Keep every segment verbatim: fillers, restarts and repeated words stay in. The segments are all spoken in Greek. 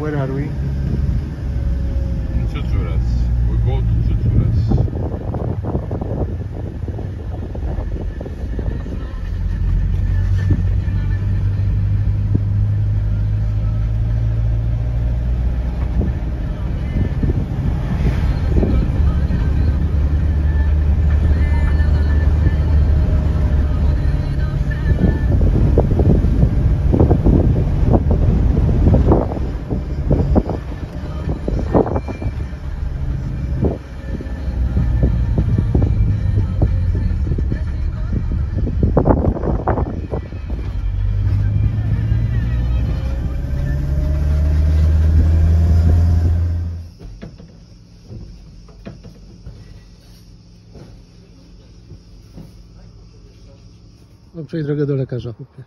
Where are we? In Tsutsuras. We go to Tsutsuras. No przejść drogę do lekarza, chłopie.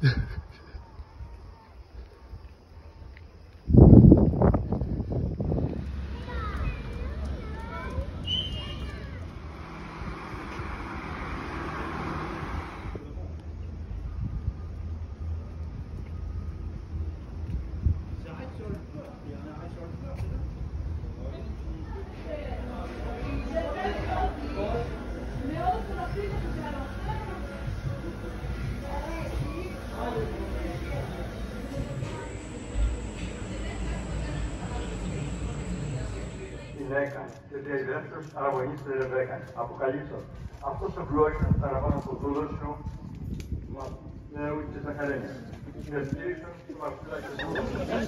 Γυναίκα, γιατί η δεύτερος αραγωνίστε Ρεβέκα. Αποκαλύψω. Αυτός ο γλώκιος θα παραπάνω από το δούλο σου, μα νέου και στα χαρένια. Δευτήριξον του Μαρσούλα και δούλο.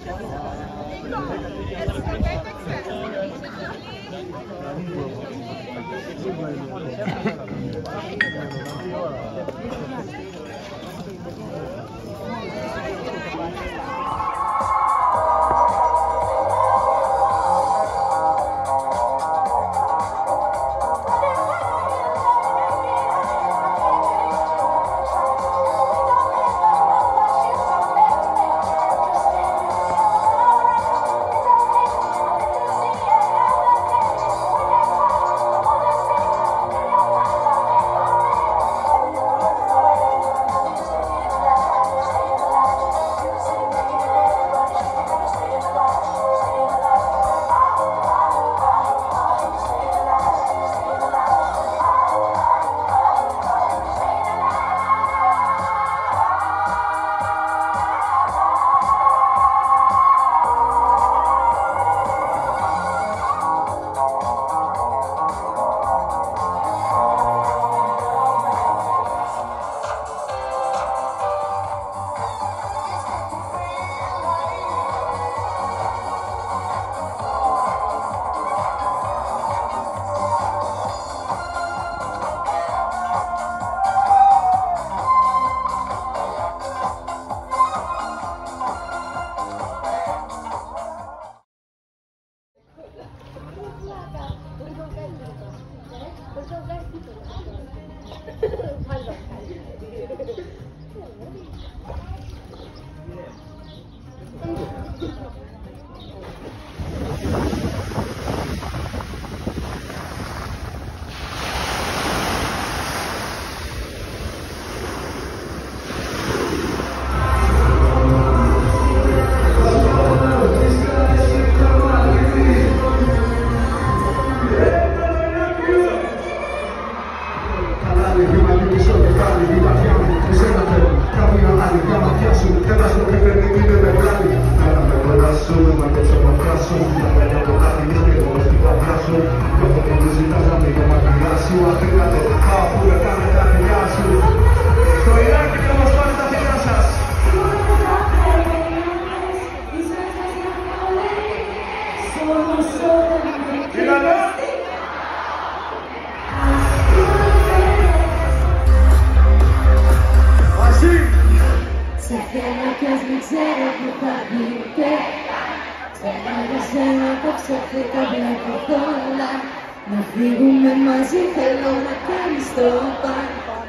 Να φύγουμε μαζί, θέλω να κάνεις το παν.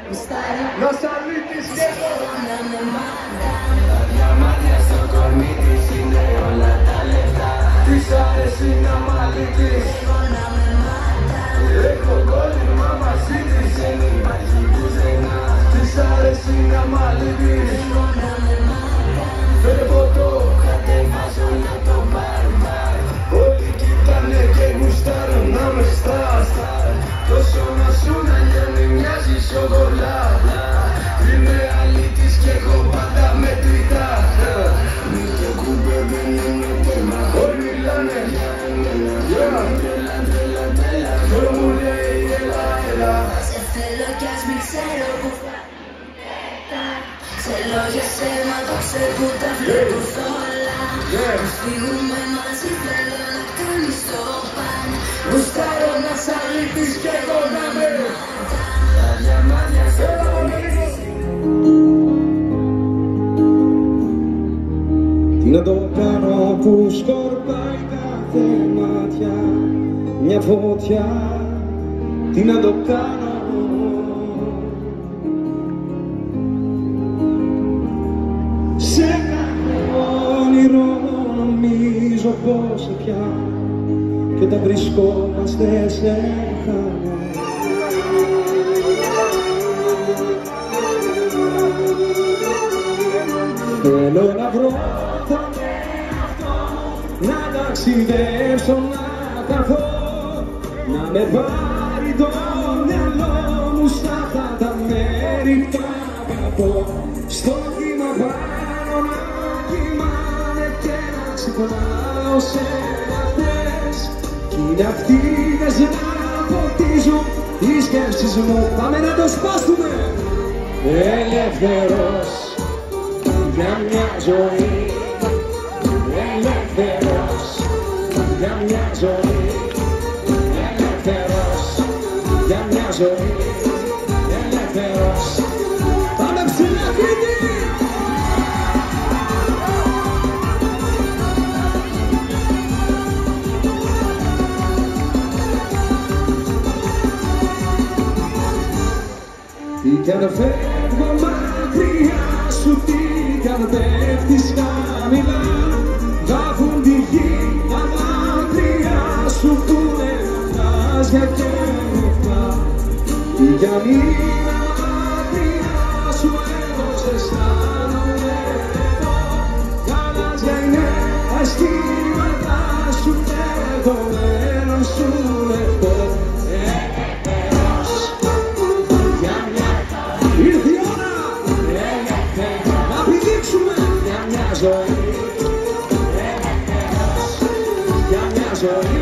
Los αλήτης και να με μάνα. Τα διαμάτια στο κορμί της είναι όλα τα λεφτά. Της αρέσει να μ' αλήτης, Εγώ να με μάνα. έχω κόλλημα μαζί της, δεν υπάρχει πουθενά. Της αρέσει να μ' αλήτης, Εγώ να με μάνα. φέρε ποτό, κατεβάζω να το πάρω. να το ξεπούτα φεύγουν όλα. Ας φύγουμε μαζί θέλω να κάνεις το παν. Γουστάρω να σ' αλήτης και εγώ να με τα διαμάδια στο κορμί. Τι να το κάνω που σκορπάει κάθε μάτια μια φωτιά, τι να το κάνω. Σε κάθε όνειρο νομίζω πως σε πιάνω κι όταν βρισκόμαστε σε χάνω. Θέλω να βρω τον εαυτό, να ταξιδέψω, να καθώ, να με πάρει το μυαλό μου σ' αυτά τα μέρη που αγαπώ. Στο κύμα πάνω να κοιμάμαι και να ξυπνάω σε νυχτές κι είναι αυτές να ποτίζουν τις σκέψεις μου. Πάμε να το σπάσουμε! Ελεύθερος για μια ζωή, ελεύθερος για μια ζωή, ελεύθερος για μια ζωή, ελεύθερος. Πάμε ψηλά Κρήτη! Τι κι αν φεύγω μακριά σου, τι κι αν πέφτεις χαμηλά, βάφουν τη γη τα μάτια σου που είναι φαντάζια και νυχτά. Τι κι αν είμαι μακριά σου εγώ σε αισθάνομαι εδώ, γαλάζια είναι τα αισθήματά σου και το μέλλον σου λεπτό. Ήρθε η ώρα να πηδήξουμε για μια ζωή, για μια ζωή.